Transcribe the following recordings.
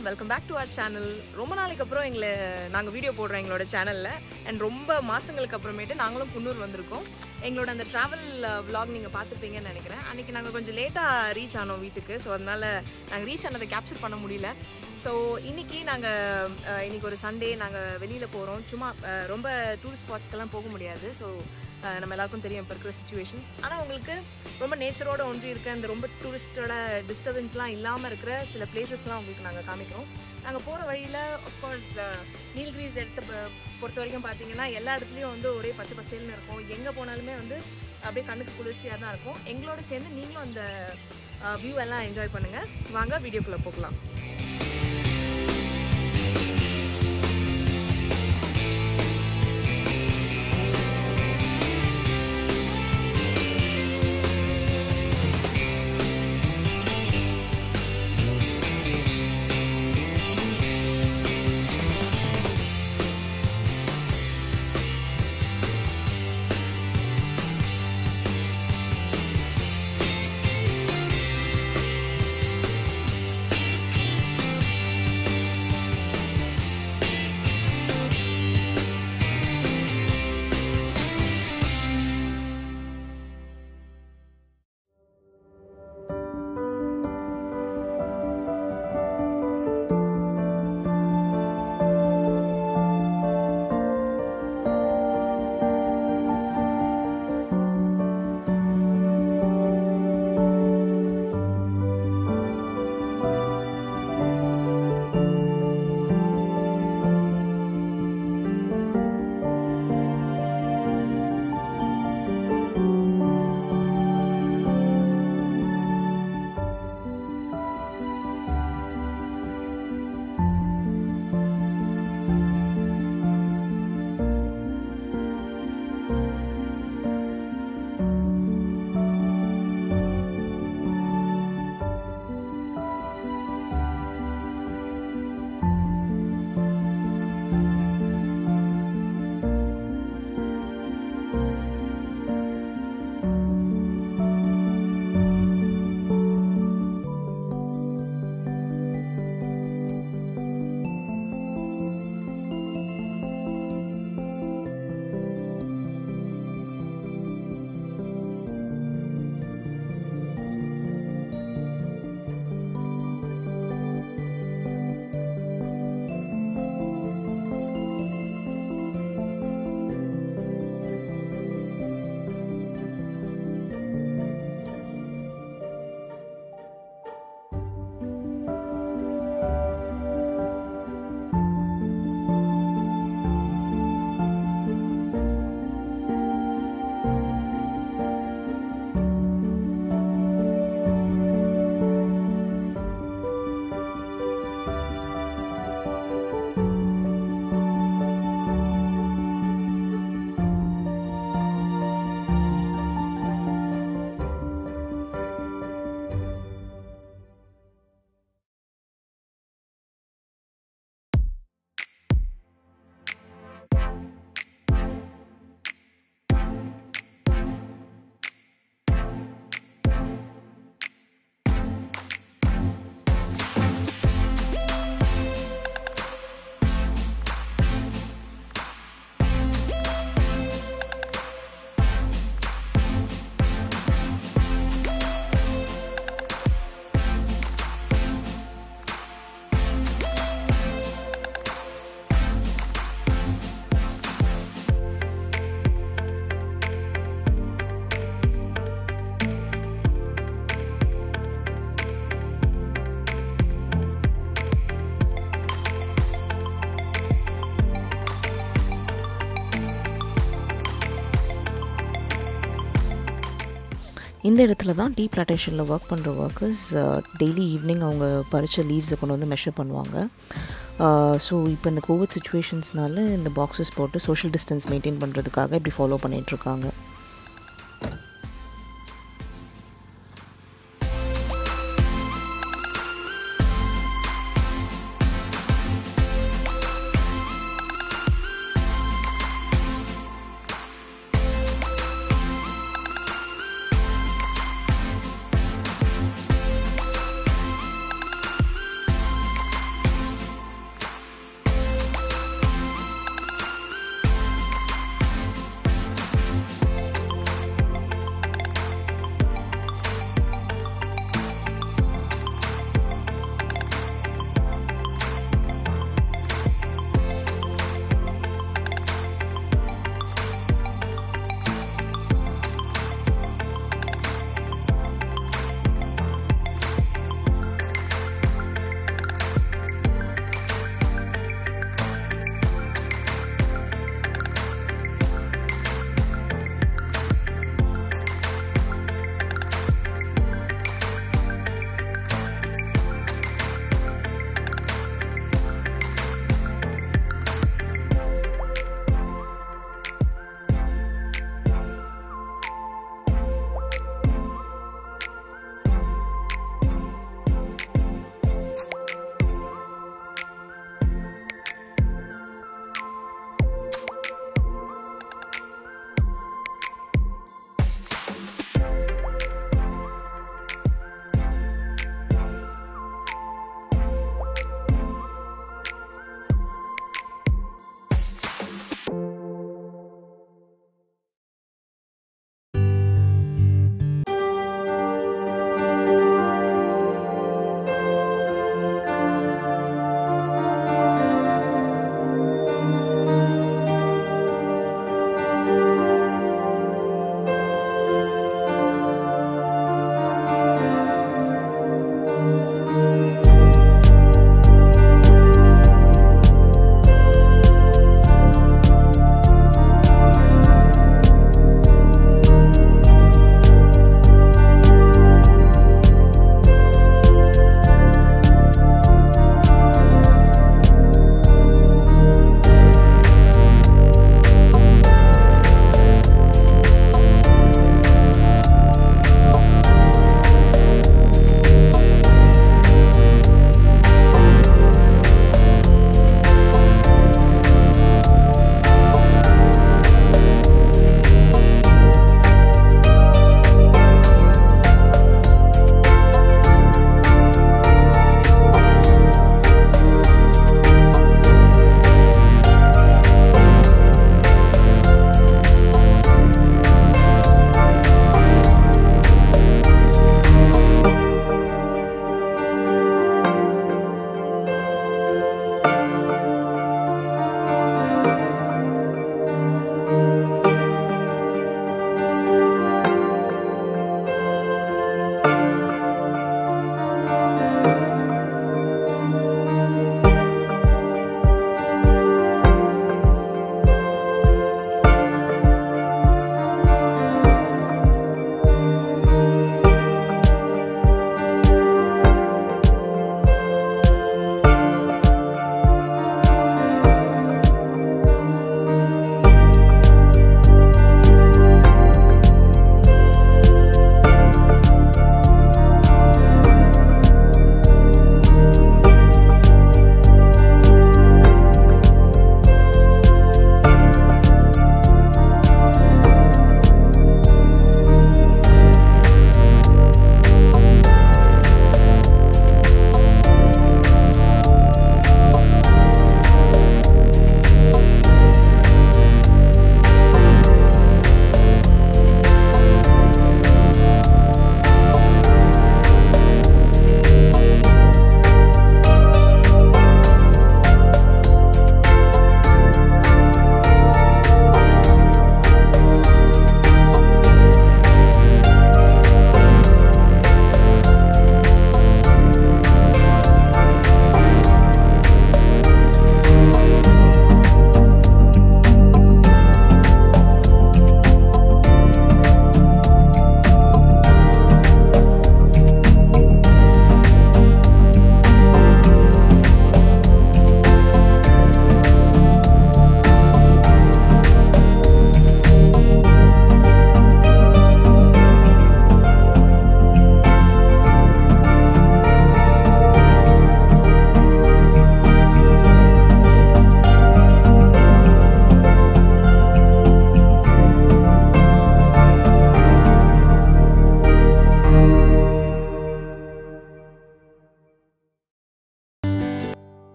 welcome back to our channel. ரொம்ப நாளைக்கு அப்புறம் நாங்க வீடியோ போடுறோம் எங்களோட சேனல்ல and ரொம்ப மாசங்களுக்கு அப்புறமேட்டு நாங்களும் குன்னூர் வந்திருக்கோம். எங்களோட அந்த travel vlog நீங்க பார்த்திருப்பீங்கன்னு நினைக்கிறேன். அன்னைக்கு நாங்க கொஞ்சம் லேட்டா ரீச் ஆனோம் வீட்டுக்கு. சோ அதனால நாங்க ரீச் ஆனதை கேப்சர் பண்ண முடியல. சோ இன்னைக்கு ஒரு சண்டே நாங்க வெளியில போறோம். சும்மா ரொம்ப டூரிஸ்ட் ஸ்பாட்ஸ்க்கெல்லாம் போக முடியாது. சோ நம்ம எல்லாருக்கும் தெரியும் இப்போ இருக்கிற சிச்சுவேஷன்ஸ். ஆனால் உங்களுக்கு ரொம்ப நேச்சரோட ஒன்றி இருக்க அந்த ரொம்ப டூரிஸ்டோட டிஸ்டர்பன்ஸ்லாம் இல்லாமல் இருக்கிற சில பிளேசஸ்லாம் உங்களுக்கு நாங்கள் காமிக்கிறோம். நாங்கள் போகிற வழியில் அஃப்கோர்ஸ் நீல்கிரிஸ் பொறுத்த வரைக்கும் பார்த்தீங்கன்னா எல்லா இடத்துலையும் வந்து ஒரே பச்சை பசேல்னு இருக்கும். எங்கே போனாலுமே வந்து அப்படியே கண்ணுக்கு குளிர்ச்சியாக தான் இருக்கும். எங்களோட சேர்ந்து நீங்களும் அந்த வியூ எல்லாம் என்ஜாய் பண்ணுங்கள். வாங்க வீடியோக்குள்ளே போகலாம். இந்த இடத்துல தான் டீ பிளான்டேஷனில் ஒர்க் பண்ணுற ஒர்க்கர்ஸ் டெய்லி ஈவினிங் அவங்க பறித்த லீவ்ஸை கொண்டு வந்து மெஷர் பண்ணுவாங்க. ஸோ இப்போ இந்த கோவிட் சுச்சுவேஷன்ஸ்னால இந்த பாக்ஸஸ் போட்டு சோஷியல் டிஸ்டன்ஸ் மெயின்டைன் பண்ணுறதுக்காக இப்படி ஃபாலோ பண்ணிகிட்ருக்காங்க.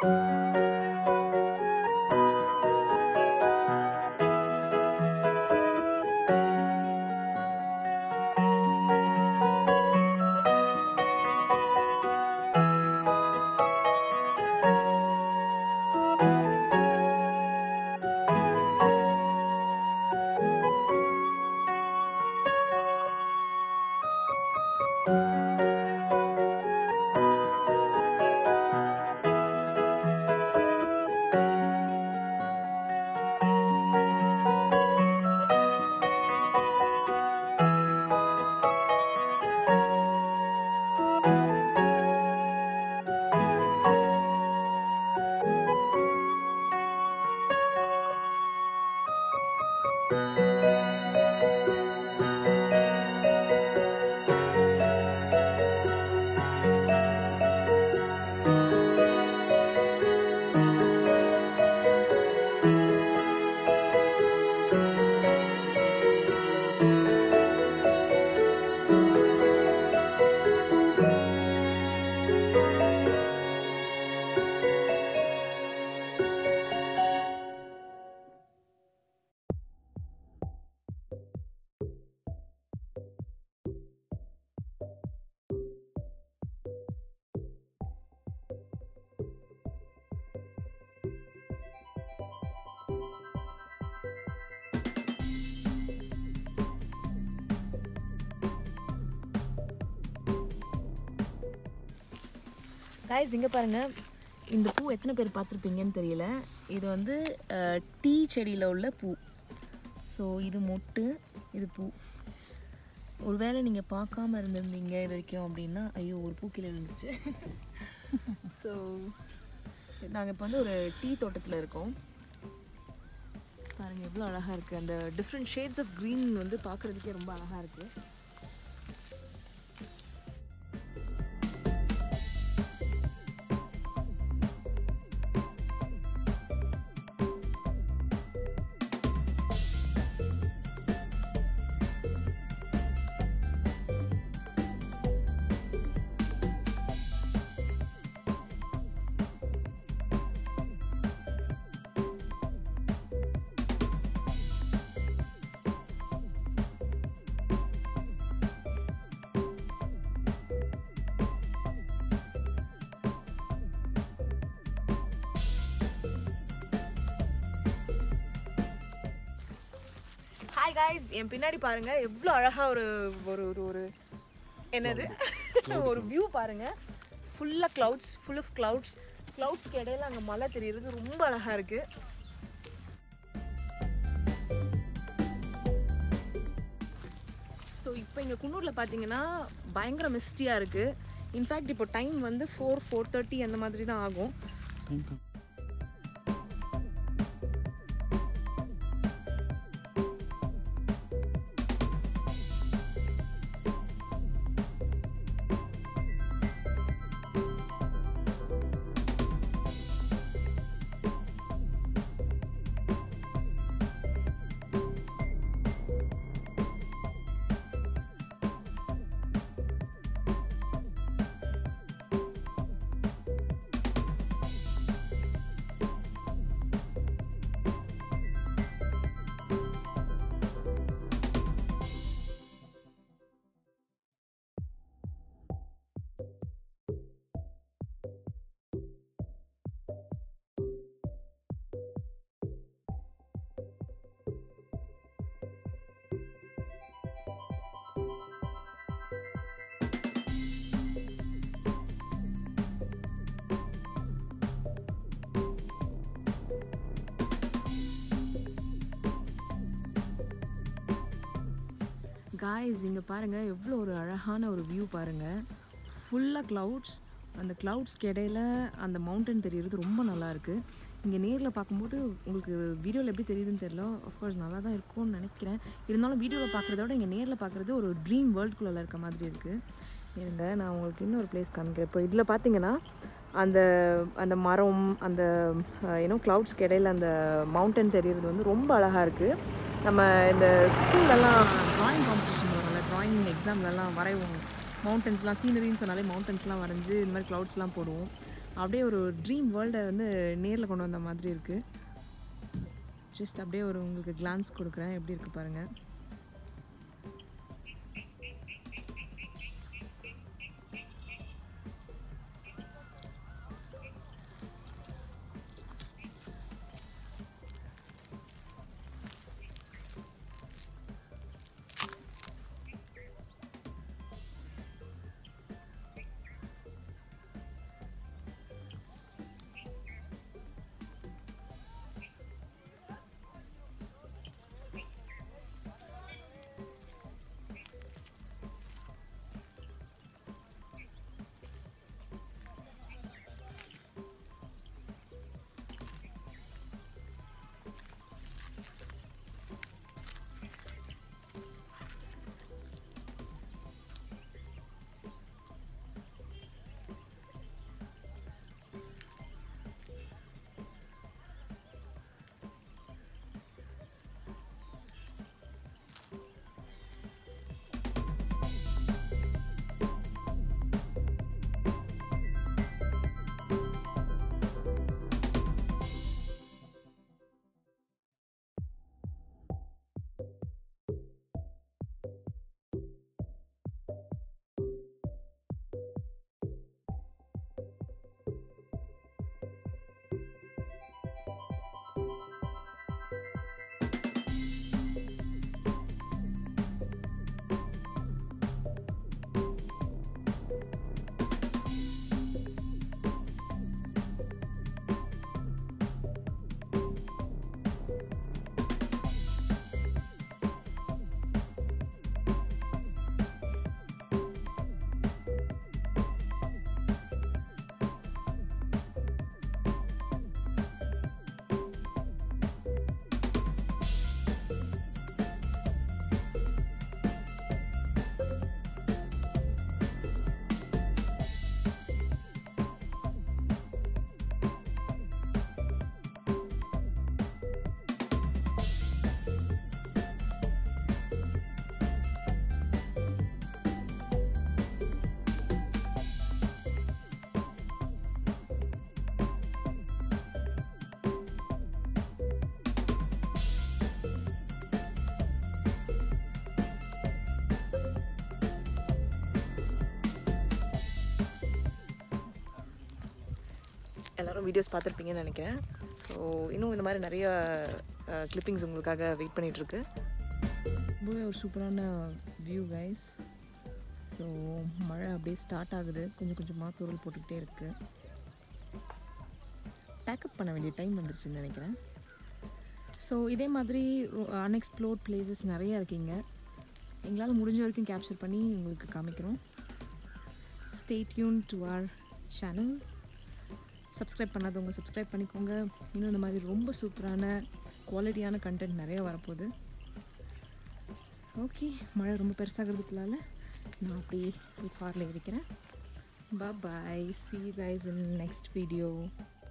गाइस இங்கே பாருங்கள், இந்த பூ எத்தனை பேர் பார்த்துருப்பீங்கன்னு தெரியல. இது வந்து டீ செடியில் உள்ள பூ. ஸோ இது மொட்டு, இது பூ. ஒருவேளை நீங்கள் பார்க்காம இருந்திருந்தீங்க இது வரைக்கும் அப்படின்னா, ஐயோ ஒரு பூ கீழே விழுந்துச்சு. ஸோ நாங்கள் இப்போ வந்து ஒரு டீ தோட்டத்தில் இருக்கோம். பாருங்கள் எவ்வளோ அழகாக இருக்குது. அந்த டிஃப்ரெண்ட் ஷேட்ஸ் ஆஃப் க்ரீன் வந்து பார்க்குறதுக்கே ரொம்ப அழகாக இருக்குது. ஹாய் காய்ஸ், என் பின்னாடி பாருங்க எவ்வளோ அழகாக ஒரு ஒரு ஒரு என்னது ஒரு வியூ பாருங்க. ஃபுல்லாக க்ளவுட்ஸ், ஃபுல் ஆஃப் க்ளவுட்ஸ்க்கு இடையில அங்கே மலை தெரியுறது ரொம்ப அழகாக இருக்கு. ஸோ இப்போ இங்கே குன்னூரில் பார்த்தீங்கன்னா பயங்கர மிஸ்டியாக இருக்குது. இன்ஃபேக்ட் இப்போ டைம் வந்து 4:30 அந்த மாதிரி தான் ஆகும். காய்ஸ் இங்கே பாருங்கள் எவ்வளோ ஒரு அழகான ஒரு வியூ பாருங்கள். ஃபுல்லாக க்ளவுட்ஸ், அந்த க்ளவுட்ஸ்க்கு இடையில அந்த மவுண்டன் தெரியுறது ரொம்ப நல்லாயிருக்கு. இங்கே நேரில் பார்க்கும்போது உங்களுக்கு வீடியோவில் எப்படி தெரியுதுன்னு தெரியல. ஆஃப்கோர்ஸ் நல்லா தான் இருக்கும்னு நினைக்கிறேன். இருந்தாலும் வீடியோவில் பார்க்குறத விட இங்கே நேரில் பார்க்குறது ஒரு ட்ரீம் வேர்ல்டுக்குள்ளே இருக்க மாதிரி இருக்குது. இருங்க நான் உங்களுக்கு இன்னொரு பிளேஸ் காமிக்கிறேன். இப்போ இதில் பார்த்தீங்கன்னா அந்த அந்த மரம், அந்த க்ளவுட்ஸ்க்கு இடையில அந்த மவுண்டன் தெரியுறது வந்து ரொம்ப அழகாக இருக்குது. நம்ம இந்த ஸ்கூல்லலாம் ட்ராயிங் காம்படிஷன் வரும்ல, ட்ராயிங் எக்ஸாம்லலாம் வரைவோம். மவுண்டன்ஸ்லாம் சீனரின்னு சொன்னாலே மவுண்டன்ஸ்லாம் வரைஞ்சி இந்த மாதிரி க்ளவுட்ஸ்லாம் போடுவோம். அப்படியே ஒரு ட்ரீம் வேர்ல்டை வந்து நேரில் கொண்டு வந்த மாதிரி இருக்குது. ஜஸ்ட் அப்படியே ஒரு உங்களுக்கு கிளான்ஸ் கொடுக்குறேன், எப்படி இருக்குது பாருங்கள். எல்லோரும் வீடியோஸ் பார்த்துருப்பீங்கன்னு நினைக்கிறேன். ஸோ இன்னும் இந்த மாதிரி நிறைய கிளிப்பிங்ஸ் உங்களுக்காக வெயிட் பண்ணிகிட்ருக்கு. ரொம்பவே ஒரு சூப்பரான வியூ கைஸ். ஸோ மழை அப்படியே ஸ்டார்ட் ஆகுது, கொஞ்சம் கொஞ்சமாக தூறல் போட்டுக்கிட்டே இருக்குது. பேக்கப் பண்ண வேண்டிய டைம் வந்துருச்சுன்னு நினைக்கிறேன். ஸோ இதே மாதிரி அன்எக்ஸ்ப்ளோர்ட் பிளேசஸ் நிறையா இருக்கீங்க. எங்களால் முடிஞ்ச வரைக்கும் கேப்சர் பண்ணி உங்களுக்கு காமிக்கிறோம். Stay tune to our channel. Subscribe பண்ணாதவங்க சப்ஸ்கிரைப் பண்ணிக்கோங்க. இன்னும் இந்த மாதிரி ரொம்ப சூப்பரான குவாலிட்டியான கண்டென்ட் நிறைய வரப்போகுது. ஓகே, மழை ரொம்ப பெருசாகிறதுக்குள்ளால நான் அப்படியே காரில் இருக்கிறேன். Bye bye. See you guys in the next video.